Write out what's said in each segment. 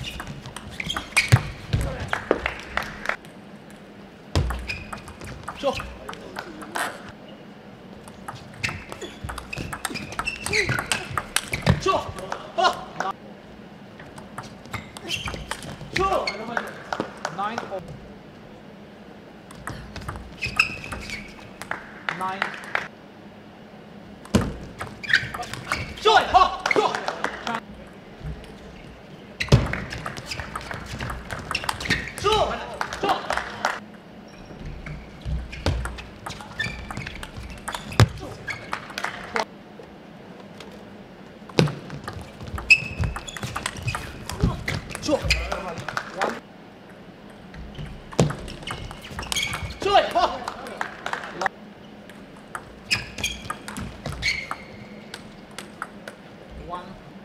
Sure. Sure. Oh. Sure. 9 all. 9. Sure. Oh. Sure. Sure. Sure. Sure. 1. Sure. Oh. 1.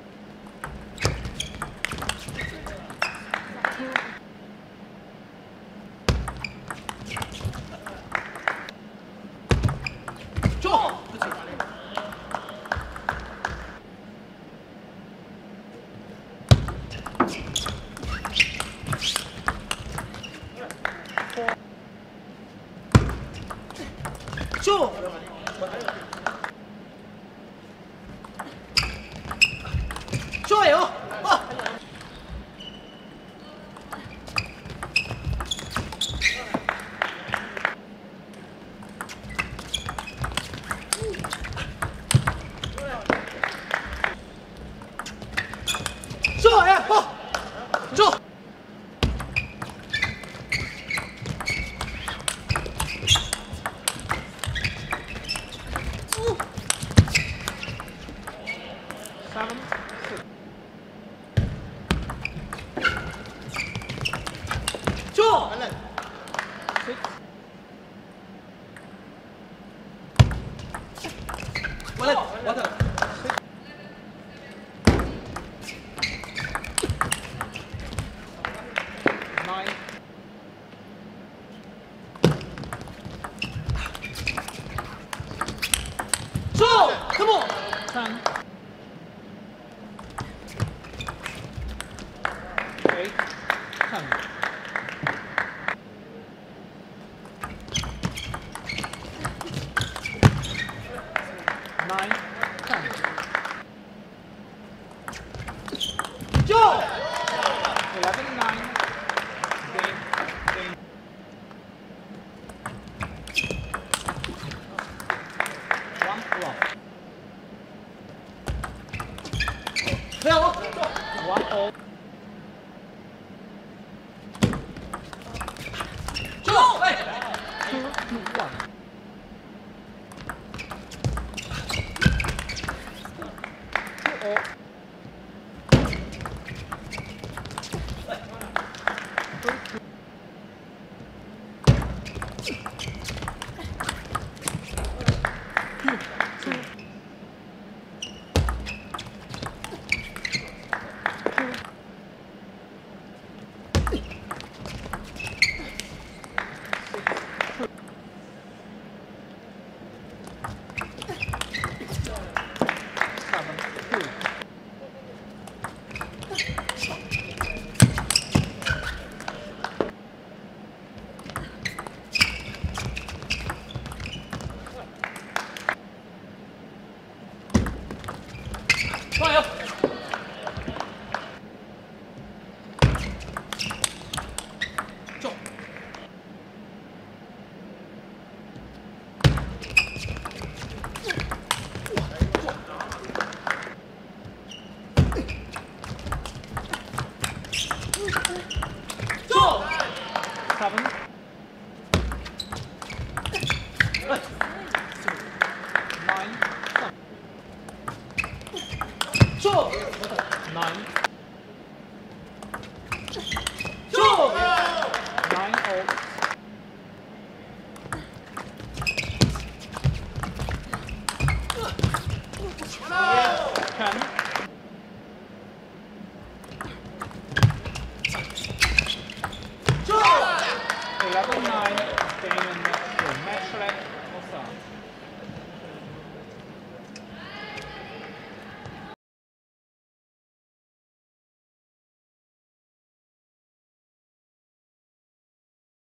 2. Sure. Sure. 좋아요. 어. 좋아요. 어. 좋아. Seven. 좋아. 6. 맞아. 맞아. 9. 좋아. Come on. 10. 8. 10. 9. 10. 좋아. 11. 9. Game. Game. 1 block. 그래요. 1 all. 좋아. 2 to 1. 2 all. 3 to 좋아요. 좋아. 좋아. 7. 9. 좋아. 9. 좋아. 9 all. 10. 좋아. 11.